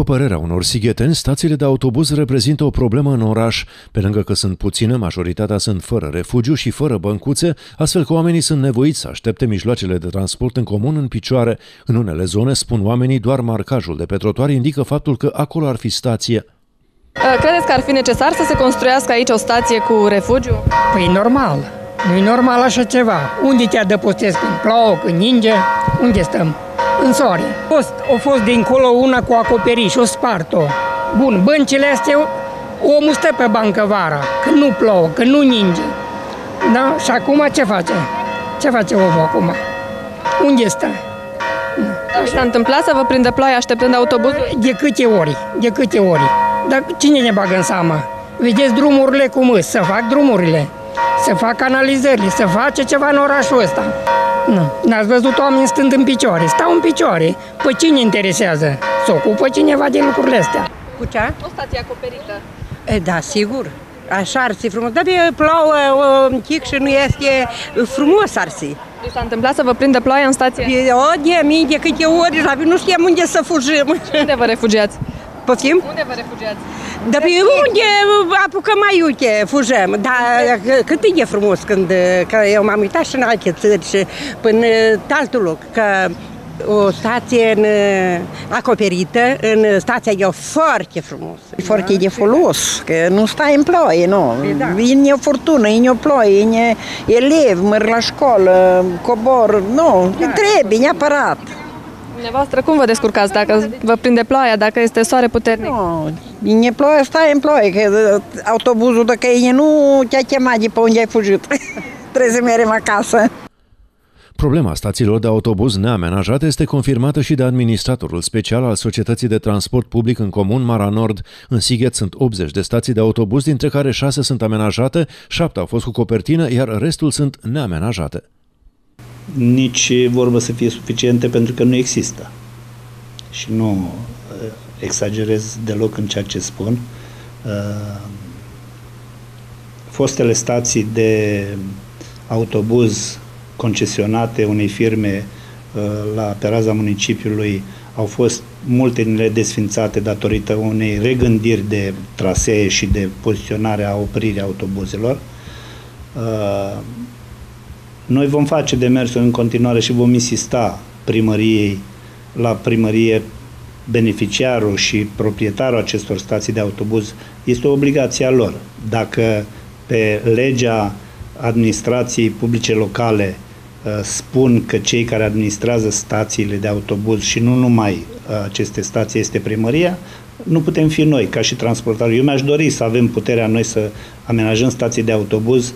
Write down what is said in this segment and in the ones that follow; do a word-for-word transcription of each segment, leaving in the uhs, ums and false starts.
părerea unor sigheteni, stațiile de autobuz reprezintă o problemă în oraș. Pe lângă că sunt puține, majoritatea sunt fără refugiu și fără băncuțe, astfel că oamenii sunt nevoiți să aștepte mijloacele de transport în comun în picioare. În unele zone, spun oamenii, doar marcajul de pe trotuar indică faptul că acolo ar fi stație. Credeți că ar fi necesar să se construiască aici o stație cu refugiu? Păi normal. Nu-i normal așa ceva. Unde te adăpostezi când plouă, când ninge? Unde stăm? În soare. A fost, a fost dincolo una cu acoperiș, o spart-o. Bun, băncile astea, omul stă pe bancă vara, când nu plouă, când nu ninge. Da? Și acum ce face? Ce face omul acum? Unde stă? S-a întâmplat să vă prindă ploaie așteptând autobuzul? De câte ori? De câte ori? Dar cine ne bagă în seamă? Vedeți drumurile cum îs, să fac drumurile, să fac canalizările, să face ceva în orașul ăsta. Nu. N-ați văzut oameni stând în picioare, stau în picioare. Păi cine interesează? S-o ocupă cineva de lucrurile astea. Cu ce? O stație acoperită. E, da, sigur. Așa ar fi frumos. Dar plouă un pic și nu este frumos ar fi. S-a întâmplat să vă prindă ploaie în stație? O, de mii, de câte ori, nu știam unde să fugim. Unde vă refugiați? Poftim? Unde vă refugiați? Dar pe unde apucăm mai uite, fugăm. Dar cât e de frumos când că eu m-am uitat și în alte țări și până altul loc, că o stație în, acoperită, în stația e foarte frumos. E foarte de folos, că nu stai în ploaie, nu. Da. E o furtună, e o ploaie, e elev, merg la școală, cobor, nu, da. Trebuie neapărat. Dumneavoastră, cum vă descurcați dacă vă prinde ploaia, dacă este soare puternic? Nu, e ploaie, stai în ploaie, că autobuzul, dacă e nu te-a chemat de pe unde ai fugit. Trebuie să mergem acasă. Problema stațiilor de autobuz neamenajate este confirmată și de administratorul special al Societății de Transport Public în Comun Mara Nord. În Sighet sunt optzeci de stații de autobuz, dintre care șase sunt amenajate, șapte au fost cu copertină, iar restul sunt neamenajate. Nici vorbă să fie suficiente pentru că nu există. Și nu exagerez deloc în ceea ce spun. Fostele stații de autobuz concesionate unei firme la pe raza municipiului au fost multe dintre desfințate datorită unei regândiri de trasee și de poziționare a opririi autobuzelor. Noi vom face demersul în continuare și vom insista primăriei, la primărie, beneficiarul și proprietarul acestor stații de autobuz, este o obligație a lor. Dacă pe legea administrației publice locale spun că cei care administrează stațiile de autobuz și nu numai aceste stații este primăria, nu putem fi noi ca și transportatori. Eu mi-aș dori să avem puterea noi să amenajăm stații de autobuz.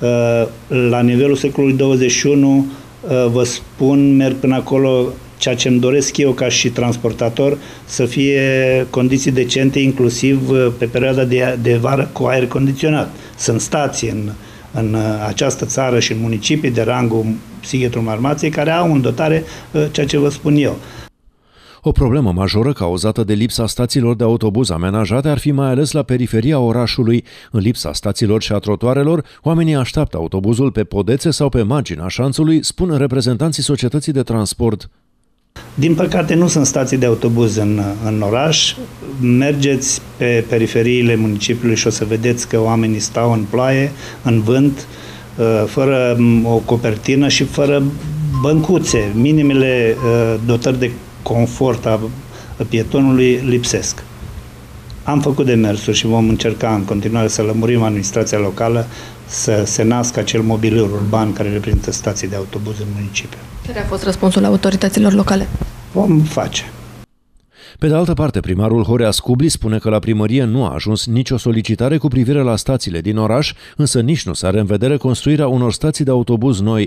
La nivelul secolului douăzeci și unu, vă spun, merg până acolo, ceea ce îmi doresc eu ca și transportator, să fie condiții decente, inclusiv pe perioada de, de vară cu aer condiționat. Sunt stații în, în această țară și în municipii de rangul Sighetul Marmației care au în dotare ceea ce vă spun eu. O problemă majoră cauzată de lipsa stațiilor de autobuz amenajate ar fi mai ales la periferia orașului. În lipsa stațiilor și a trotuarelor, oamenii așteaptă autobuzul pe podețe sau pe marginea șanțului, spun reprezentanții societății de transport. Din păcate nu sunt stații de autobuz în, în oraș. Mergeți pe periferiile municipiului și o să vedeți că oamenii stau în ploaie, în vânt, fără o copertină și fără băncuțe. Minimele dotări de confort a pietonului lipsesc. Am făcut demersuri și vom încerca în continuare să lămurim administrația locală să se nască acel mobilier urban care reprezintă stații de autobuz în municipiu. Care a fost răspunsul autorităților locale? Vom face. Pe de altă parte, primarul Horea Scubli spune că la primărie nu a ajuns nicio solicitare cu privire la stațiile din oraș, însă nici nu se are în vedere construirea unor stații de autobuz noi.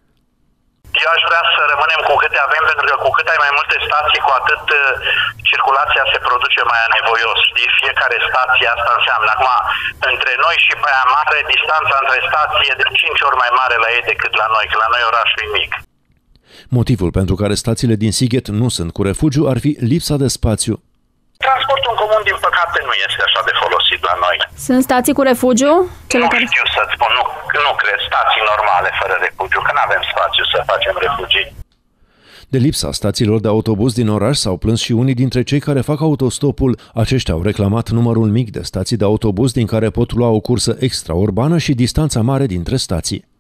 Eu aș vrea să rămânem cu câte avem, pentru că cu cât ai mai multe stații, cu atât uh, circulația se produce mai anevoios. De fiecare stație asta înseamnă. Acum, între noi și Baia Mare, distanța între stații e de cinci ori mai mare la ei decât la noi, că la noi orașul e mic. Motivul pentru care stațiile din Sighet nu sunt cu refugiu ar fi lipsa de spațiu. Transportul în comun, din păcate, nu este așa de folosit la noi. Sunt stații cu refugiu? Cele nu care... știu să-ți spun, nu, nu cred, stații normale fără refugiu, că nu avem spațiu să facem refugii. De lipsa stațiilor de autobuz din oraș s-au plâns și unii dintre cei care fac autostopul. Aceștia au reclamat numărul mic de stații de autobuz din care pot lua o cursă extraurbană și distanța mare dintre stații.